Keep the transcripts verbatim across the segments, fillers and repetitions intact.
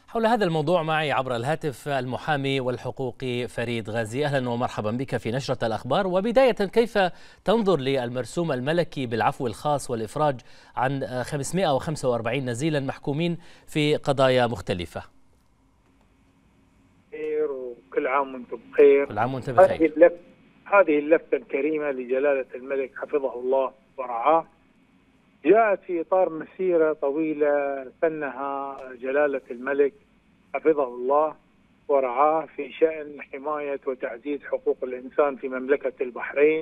حول هذا الموضوع معي عبر الهاتف المحامي والحقوقي فريد غازي. أهلا ومرحبا بك في نشرة الأخبار. وبداية، كيف تنظر للمرسوم الملكي بالعفو الخاص والإفراج عن خمسمئة وخمسة وأربعين نزيلا محكومين في قضايا مختلفة؟ خير وكل عام وانتم بخير. كل عام وانت هذه بخير. اللفتة هذه اللفتة الكريمة لجلالة الملك حفظه الله ورعاه جاءت في إطار مسيرة طويلة سنها جلالة الملك حفظه الله ورعاه في شأن حماية وتعزيز حقوق الإنسان في مملكة البحرين.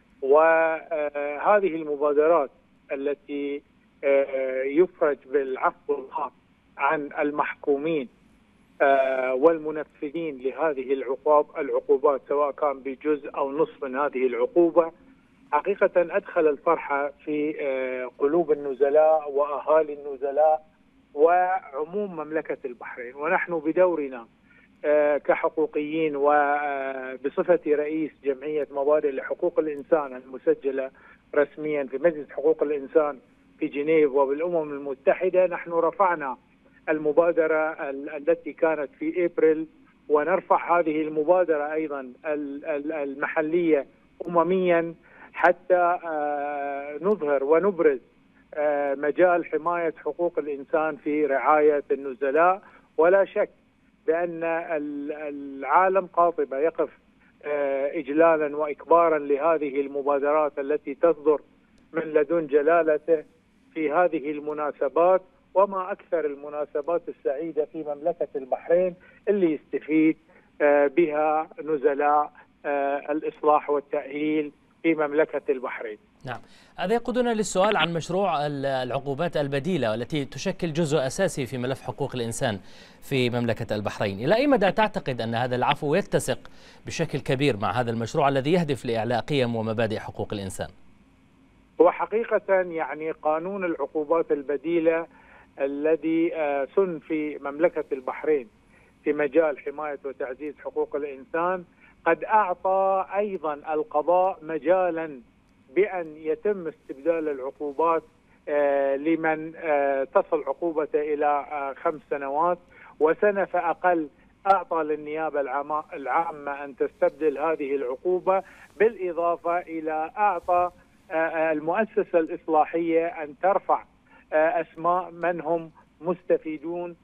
وهذه المبادرات التي يفرج بالعفو الخاص عن المحكومين والمنفذين لهذه العقوب العقوبات سواء كان بجزء أو نصف من هذه العقوبة، حقيقة أدخل الفرحة في قلوب النزلاء وأهالي النزلاء وعموم مملكة البحرين. ونحن بدورنا كحقوقيين وبصفتي رئيس جمعية مبادئ لحقوق الإنسان المسجلة رسميا في مجلس حقوق الإنسان في جنيف وبالأمم المتحدة، نحن رفعنا المبادرة التي كانت في إبريل، ونرفع هذه المبادرة أيضا المحلية أمميا حتى نظهر ونبرز مجال حماية حقوق الإنسان في رعاية النزلاء. ولا شك بأن العالم قاطبة يقف إجلالا وإكبارا لهذه المبادرات التي تصدر من لدن جلالته في هذه المناسبات، وما أكثر المناسبات السعيدة في مملكة البحرين اللي يستفيد بها نزلاء الإصلاح والتأهيل في مملكة البحرين. نعم، هذا يقودنا للسؤال عن مشروع العقوبات البديلة والتي تشكل جزء أساسي في ملف حقوق الإنسان في مملكة البحرين. إلى أي مدى تعتقد أن هذا العفو يتسق بشكل كبير مع هذا المشروع الذي يهدف لإعلاء قيم ومبادئ حقوق الإنسان؟ هو حقيقة يعني قانون العقوبات البديلة الذي سن في مملكة البحرين في مجال حماية وتعزيز حقوق الإنسان قد أعطى أيضا القضاء مجالا بأن يتم استبدال العقوبات لمن تصل عقوبته إلى خمس سنوات، وسنة فأقل أعطى للنيابة العامة أن تستبدل هذه العقوبة، بالإضافة إلى أعطى المؤسسة الإصلاحية أن ترفع أسماء من هم مستفيدون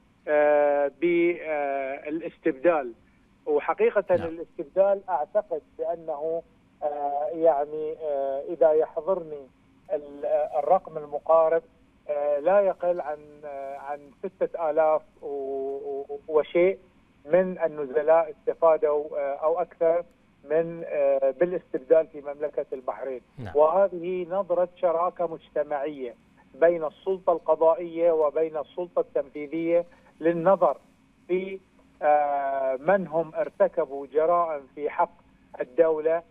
بالاستبدال. وحقيقة نعم. الاستبدال أعتقد بأنه يعني إذا يحضرني الرقم المقارب لا يقل عن عن ستة آلاف وشيء من النزلاء استفادوا أو أكثر من بالاستبدال في مملكة البحرين. نعم. وهذه نظرة شراكة مجتمعية بين السلطة القضائية وبين السلطة التنفيذية للنظر في من هم ارتكبوا جرائم في حق الدولة،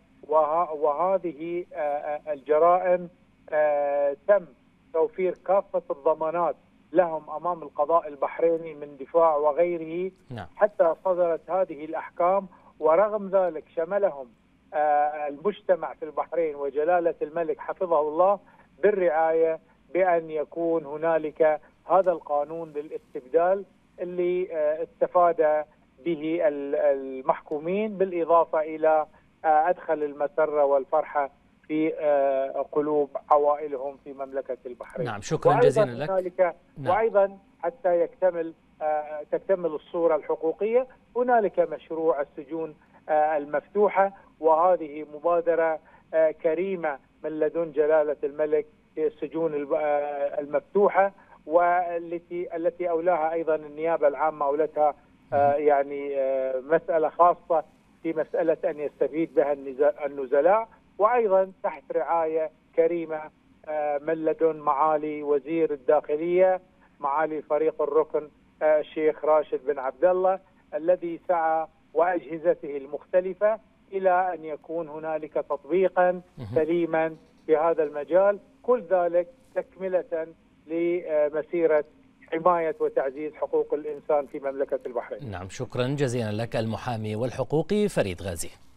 وهذه الجرائم تم توفير كافة الضمانات لهم أمام القضاء البحريني من دفاع وغيره حتى صدرت هذه الأحكام. ورغم ذلك شملهم المجتمع في البحرين وجلالة الملك حفظه الله بالرعاية بأن يكون هنالك هذا القانون للاستبدال اللي استفاد به المحكومين، بالإضافة إلى أدخل المسرة والفرحة في قلوب عوائلهم في مملكة البحرين. نعم، شكرا جزيلا لك. هنالك نعم. وأيضا حتى يكتمل تكتمل الصورة الحقوقية، هنالك مشروع السجون المفتوحة، وهذه مبادرة كريمة من لدن جلالة الملك في السجون المفتوحة، والتي التي أولاها أيضا النيابة العامة أولتها يعني مسألة خاصة في مسألة أن يستفيد بها النزلاء، وأيضا تحت رعاية كريمة من لدن معالي وزير الداخلية معالي فريق الركن الشيخ راشد بن عبد الله الذي سعى وأجهزته المختلفة إلى أن يكون هنالك تطبيقا سليما في هذا المجال، كل ذلك تكملة لمسيرة حماية وتعزيز حقوق الإنسان في مملكة البحرين. نعم، شكرا جزيلا لك المحامي والحقوقي فريد غازي.